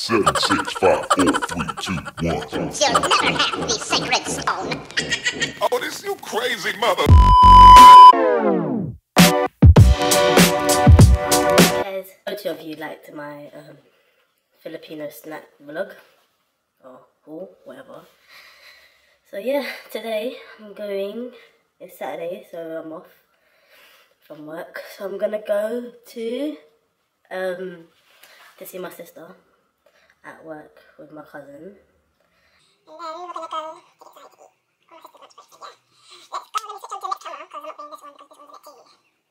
7, 6, 5, 4, 3, 2, 1. You'll never have the sacred stone. Oh, this you crazy mother. Guys, most of you liked my Filipino snack vlog or haul, whatever. So yeah, today I'm going. It's Saturday, so I'm off from work. So I'm gonna go to see my sister at work with my cousin. And then we're gonna go get something to eat. Let's go. Let me switch on to the camera because I'm not doing this one because this one's a bit too.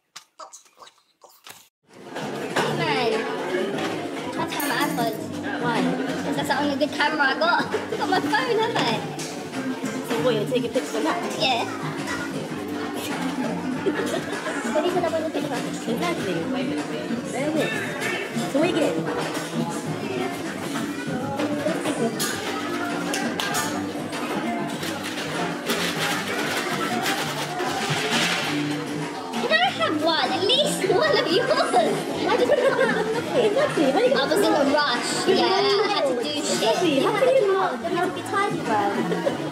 That's from my AirPods. Why? Because that's the only good camera I got. I got my phone, haven't I? So what, you're taking pictures of that? Yeah. What do you think about the picture? Exactly. There it is. So what are you getting? Can I have one? At least one of yours. Why did you not have nothing? I was in a rush. Yeah, I had to do shit. How can you not? Then you have to be tidy, bro.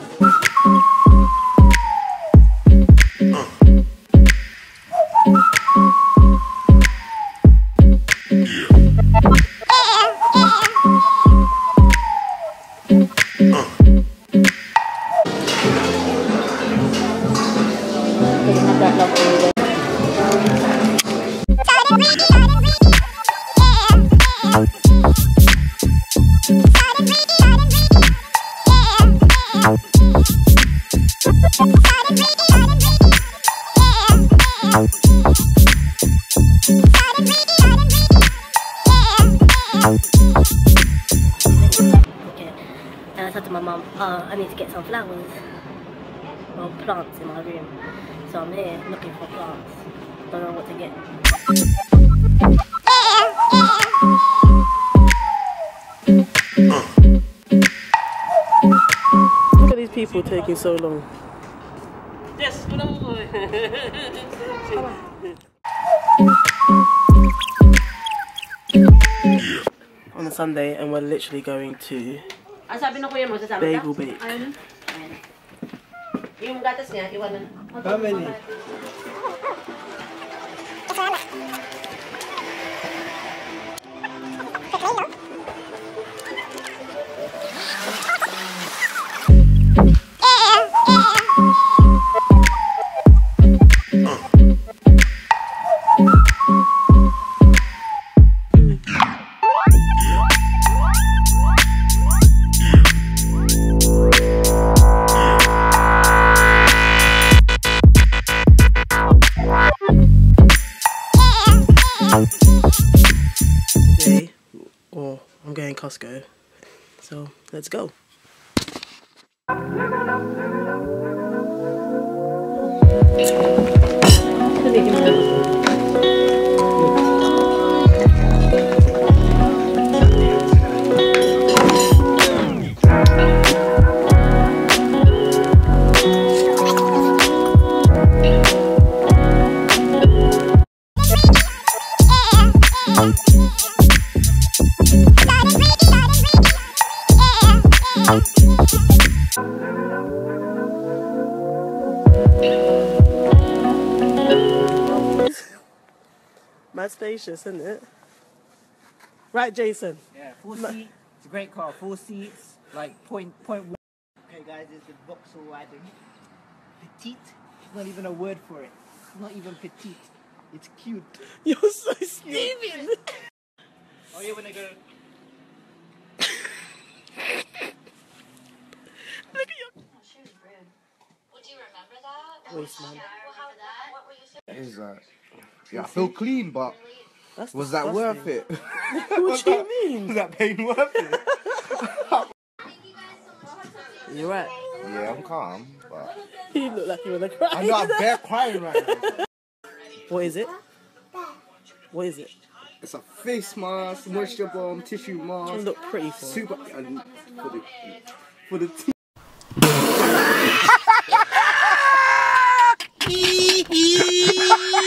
I said to my mum, I need to get some flowers or plants in my room. So I'm here looking for plants. Don't know what to get. Look at these people taking so long. Yes, on a Sunday, and we're literally going to bagel bake. How many? Today, or I'm going Costco, so let's go. Mad spacious, isn't it? Right, Jason? Yeah, 4 seats. It's a great car. 4 seats, like point 1. Okay, guys, it's the Vauxhall riding. Petite. There's not even a word for it. It's not even petite. It's cute. You're so Steven! Oh yeah, when I go. Look at your Do you remember that? waist, man. Is that? Yeah, I feel clean, but That's was that worth it? What do you mean? Was that pain worth it? You're right. Yeah, I'm calm, but You look like you wanna cry. I'm not bare crying right now. What is it? What is it? It's a face mask, moisture bomb, tissue You mask. look pretty for it. Super for the teeth.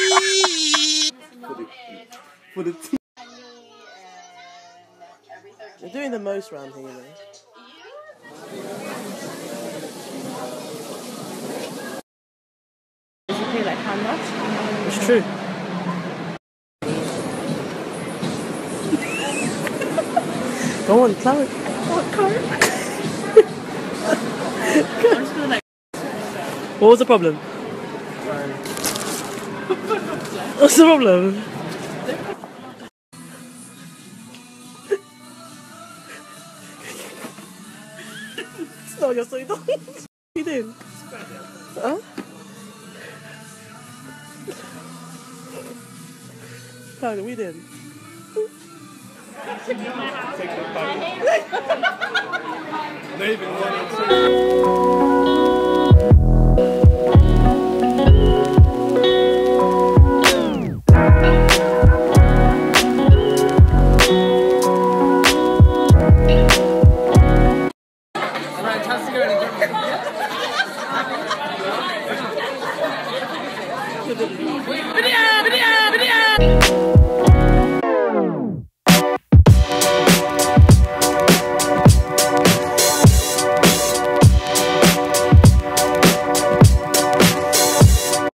for the teeth. You're doing the most round here, man. Basically like hand. It's true. Go on, Chloe. What was the problem? What's the problem? No, you're so dumb. What are you doing? Huh? Klaudia, what are you doing? Video!